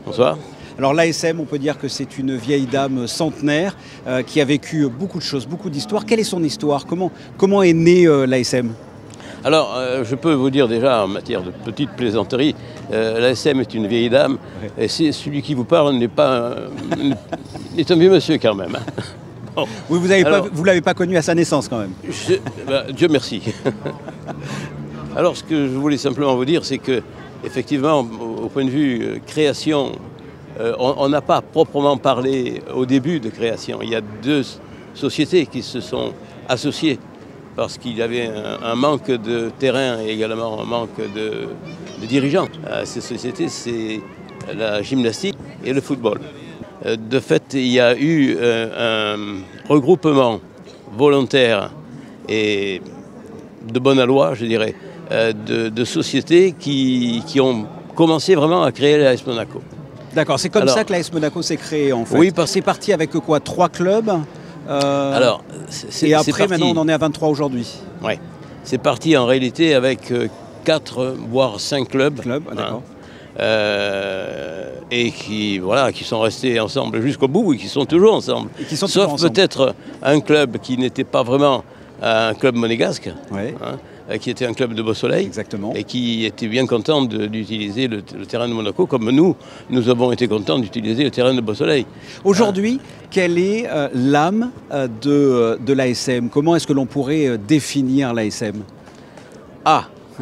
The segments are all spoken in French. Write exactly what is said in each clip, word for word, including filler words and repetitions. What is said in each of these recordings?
Bonsoir. Alors l'A S M, on peut dire que c'est une vieille dame centenaire euh, qui a vécu beaucoup de choses, beaucoup d'histoires. Quelle est son histoire? Comment, comment est née euh, l'A S M? Alors, euh, je peux vous dire déjà, en matière de petite plaisanterie, euh, l'A S M est une vieille dame, ouais. Et c'est celui qui vous parle n'est pas... Un, est un vieux monsieur quand même. Hein. Bon. Oui, vous ne l'avez pas connu à sa naissance quand même. Je, bah, Dieu merci. Alors, ce que je voulais simplement vous dire, c'est que, effectivement, au, au point de vue euh, création, euh, on n'a pas proprement parlé au début de création. Il y a deux sociétés qui se sont associées parce qu'il y avait un, un manque de terrain et également un manque de, de dirigeants. Euh, ces sociétés, c'est la gymnastique et le football. Euh, de fait, il y a eu euh, un regroupement volontaire et de bonne aloi, je dirais, euh, de, de sociétés qui, qui ont commencé vraiment à créer l'A S Monaco. D'accord, c'est comme Alors, ça que l'A S Monaco s'est créé en fait. Oui, parce... c'est parti avec quoi? Trois clubs euh, Alors, et après, parti... maintenant, on en est à vingt-trois aujourd'hui. Oui, c'est parti en réalité avec euh, quatre, voire cinq clubs. Clubs, ah, d'accord. Hein, euh, et qui, voilà, qui sont restés ensemble jusqu'au bout et qui sont toujours ensemble. Et qui sont Sauf peut-être un club qui n'était pas vraiment un club monégasque. Oui. Hein, qui était un club de Beau-Soleil. Exactement. Et qui était bien content d'utiliser le, le terrain de Monaco, comme nous, nous avons été contents d'utiliser le terrain de Beau-Soleil. Aujourd'hui, hein? Quelle est euh, l'âme euh, de, de l'A S M? Comment est-ce que l'on pourrait euh, définir l'A S M? Ah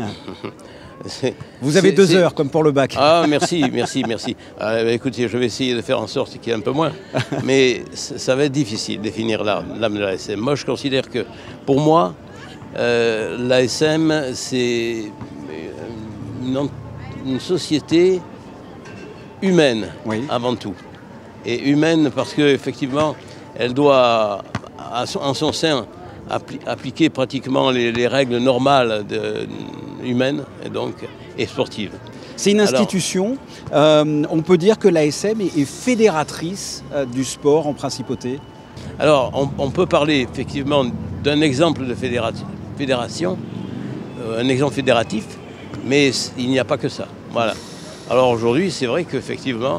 Vous avez deux heures, comme pour le bac. Ah, merci, merci, merci. Ah, bah, écoutez, je vais essayer de faire en sorte qu'il y ait un peu moins. Mais ça va être difficile de définir l'âme de l'A S M. Moi, je considère que, pour moi, Euh, l'A S M, c'est une, une société humaine, oui. Avant tout. Et humaine parce qu'effectivement, elle doit, à son, en son sein, appli appliquer pratiquement les, les règles normales de, humaines et, donc, et sportives. C'est une institution. Alors, euh, on peut dire que l'A S M est, est fédératrice euh, du sport en principauté. Alors, on, on peut parler effectivement d'un exemple de fédération. fédération, euh, un exemple fédératif, mais il n'y a pas que ça. Voilà. Alors aujourd'hui, c'est vrai qu'effectivement,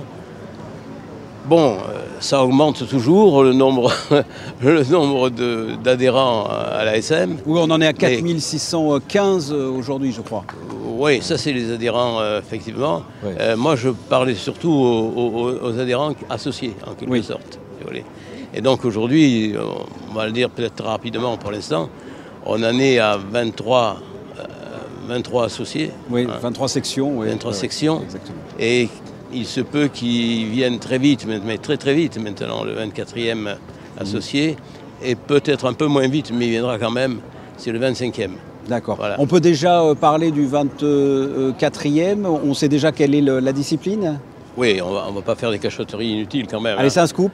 bon, euh, ça augmente toujours le nombre, le nombre d'adhérents à la S M. Oui, on en est à quatre mille six cent quinze aujourd'hui, je crois. Euh, oui, ça c'est les adhérents, euh, effectivement. Oui. Euh, moi, je parlais surtout aux, aux, aux adhérents associés, en quelque oui. sorte. Et donc aujourd'hui, on va le dire peut-être rapidement pour l'instant, on en est à vingt-trois, euh, vingt-trois associés. Oui, hein. vingt-trois sections. Oui. vingt-trois ouais, sections. Exactement. Et il se peut qu'ils viennent très vite, mais très très vite maintenant, le vingt-quatrième associé. Mmh. Et peut-être un peu moins vite, mais il viendra quand même, c'est le vingt-cinquième. D'accord. Voilà. On peut déjà parler du vingt-quatrième. On sait déjà quelle est le, la discipline? Oui, on va, ne va pas faire des cachotteries inutiles quand même. Allez, hein. C'est un scoop.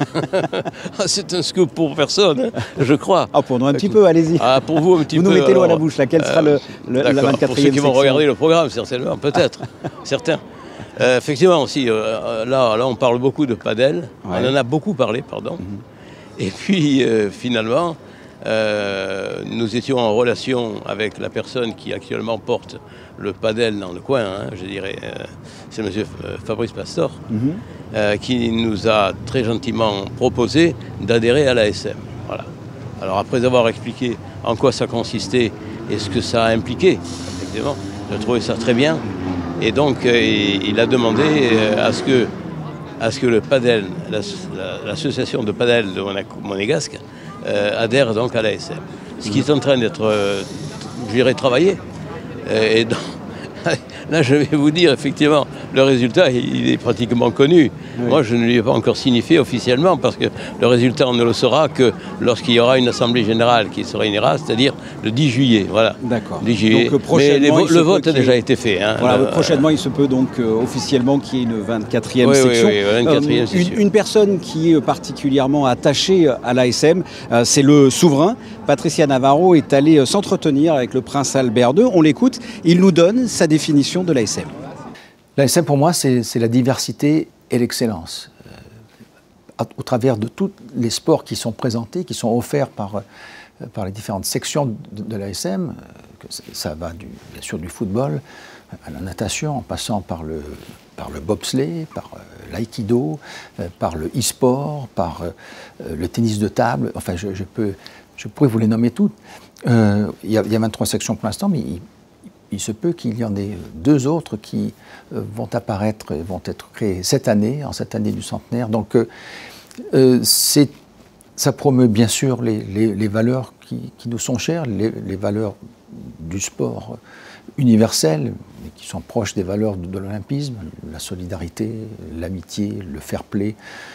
C'est un scoop pour personne, je crois. Ah, pour nous un petit peu, allez-y. Ah, pour vous un petit vous peu. Vous nous mettez l'eau à la bouche, là. Quel euh, sera le, le, la vingt-quatrième Pour ceux qui vont section. regarder le programme, certainement, peut-être. Certains. Euh, effectivement aussi, euh, là, là, on parle beaucoup de padel. Ouais. On en a beaucoup parlé, pardon. Mm-hmm. Et puis, euh, finalement, euh, nous étions en relation avec la personne qui actuellement porte le padel dans le coin, hein, je dirais, euh, c'est M. Fabrice Pastor, mm-hmm. euh, qui nous a très gentiment proposé d'adhérer à l'A S M. Voilà. Alors après avoir expliqué en quoi ça consistait et ce que ça a impliqué, effectivement, j'ai trouvé ça très bien. Et donc euh, il a demandé euh, à, ce que, à ce que le padel, l'association de padel de Monégasque, euh, adhère donc à l'A S M. Ce qui est en train d'être, euh, je dirais, travaillé. Et donc, là, je vais vous dire, effectivement, le résultat, il est pratiquement connu. Oui. Moi, je ne lui ai pas encore signifié officiellement, parce que le résultat, on ne le saura que lorsqu'il y aura une assemblée générale qui se réunira, c'est-à-dire le dix juillet. Voilà. D'accord. dix juillet. Donc, prochainement, Mais les, le vote a déjà été fait. Hein. Voilà, le, prochainement, il se peut donc euh, officiellement qu'il y ait une vingt-quatrième oui, section. Oui, oui, vingt-quatrième, euh, une, une personne qui est particulièrement attachée à l'A S M, euh, c'est le souverain. Patricia Navarro est allée s'entretenir avec le prince Albert deux. On l'écoute. Il nous donne sa définition de l'A S M. L'A S M, pour moi, c'est la diversité et l'excellence. Euh, au travers de tous les sports qui sont présentés, qui sont offerts par, euh, par les différentes sections de, de l'A S M, euh, que ça va du, bien sûr du football à la natation, en passant par le, par le bobsleigh, par euh, l'aïkido, euh, par le e-sport, par euh, le tennis de table. Enfin, je, je, peux, je pourrais vous les nommer toutes. Euh, il, y a, il y a vingt-trois sections pour l'instant, mais il, il se peut qu'il y en ait deux autres qui euh, vont apparaître, vont être créées cette année, en cette année du centenaire. Donc, euh, euh, c'est, ça promeut bien sûr les, les, les valeurs qui, qui nous sont chères, les, les valeurs du sport universel, mais qui sont proches des valeurs de, de l'olympisme, la solidarité, l'amitié, le fair play,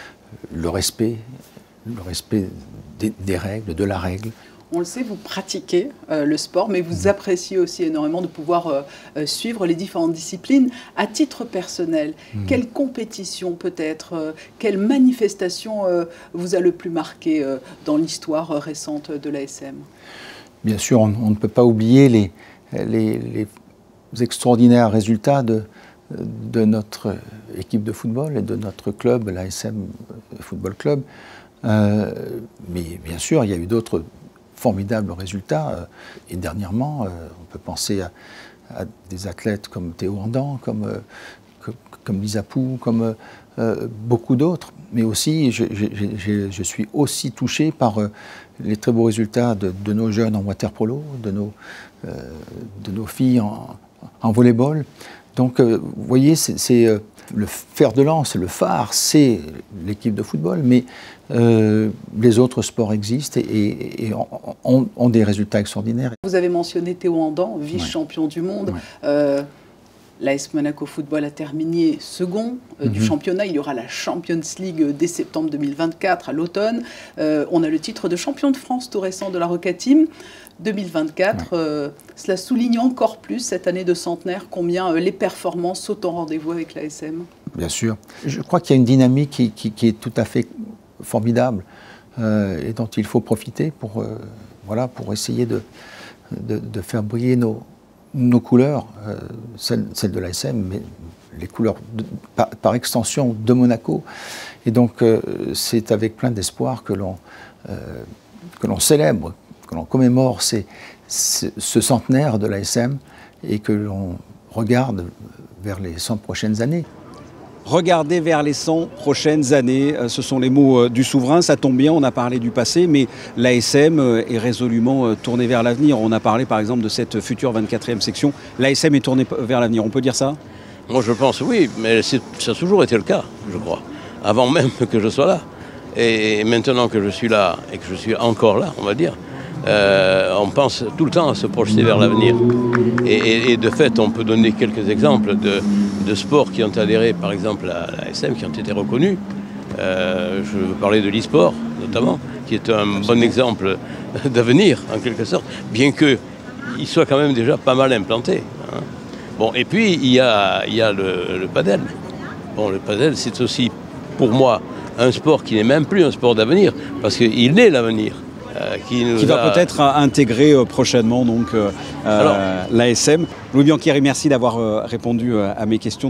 le respect, le respect des, des règles, de la règle. On le sait, vous pratiquez euh, le sport, mais vous appréciez aussi énormément de pouvoir euh, euh, suivre les différentes disciplines. À titre personnel, mmh. quelle compétition peut-être, euh, quelle manifestation euh, vous a le plus marqué euh, dans l'histoire euh, récente de l'A S M? Bien sûr, on, on ne peut pas oublier les, les, les extraordinaires résultats de, de notre équipe de football et de notre club, l'A S M Football Club. Euh, mais bien sûr, il y a eu d'autres formidables résultats. Et dernièrement, on peut penser à, à des athlètes comme Théo Andan, comme, comme, comme Lisa Pou, comme euh, beaucoup d'autres. Mais aussi, je, je, je, je suis aussi touché par les très beaux résultats de, de nos jeunes en water-polo, de nos, euh, de nos filles en, en volley-ball. Donc, euh, vous voyez, c'est euh, le fer de lance, le phare, c'est l'équipe de football, mais euh, les autres sports existent et, et, et ont, ont des résultats extraordinaires. Vous avez mentionné Théo Andan, vice-champion ouais. du monde. Ouais. Euh, L'A S Monaco Football a terminé second euh, mm-hmm. du championnat. Il y aura la Champions League dès septembre deux mille vingt-quatre, à l'automne. Euh, on a le titre de champion de France tout récent de la Roca Team. deux mille vingt-quatre, ouais. euh, cela souligne encore plus cette année de centenaire, combien euh, les performances sont au rendez-vous avec l'A S M. Bien sûr. Je crois qu'il y a une dynamique qui, qui, qui est tout à fait formidable euh, et dont il faut profiter pour, euh, voilà, pour essayer de, de, de faire briller nos, nos couleurs, euh, celles, celles de l'A S M, mais les couleurs de, par, par extension de Monaco. Et donc euh, c'est avec plein d'espoir que l'on euh, que l'on célèbre, que l'on commémore ces, ces, ce centenaire de l'A S M et que l'on regarde vers les cent prochaines années. Regarder vers les cent prochaines années, ce sont les mots du souverain, ça tombe bien, on a parlé du passé, mais l'A S M est résolument tournée vers l'avenir. On a parlé par exemple de cette future vingt-quatrième section. L'A S M est tournée vers l'avenir, on peut dire ça? Moi je pense oui, mais ça a toujours été le cas, je crois, avant même que je sois là. Et maintenant que je suis là, et que je suis encore là, on va dire, Euh, on pense tout le temps à se projeter vers l'avenir. Et, et, et de fait, on peut donner quelques exemples de, de sports qui ont adhéré, par exemple, à l'A S M, qui ont été reconnus. Euh, je veux parler de l'e-sport, notamment, qui est un bon exemple d'avenir, en quelque sorte, bien qu'il soit quand même déjà pas mal implanté. Hein. Bon, et puis, il y a, il y a le, le padel. Bon, le padel, c'est aussi, pour moi, un sport qui n'est même plus un sport d'avenir, parce qu'il est l'avenir. Euh, qui, qui va a... peut-être intégrer euh, prochainement donc euh, l'A S M. Louis Biancheri, merci d'avoir euh, répondu euh, à mes questions.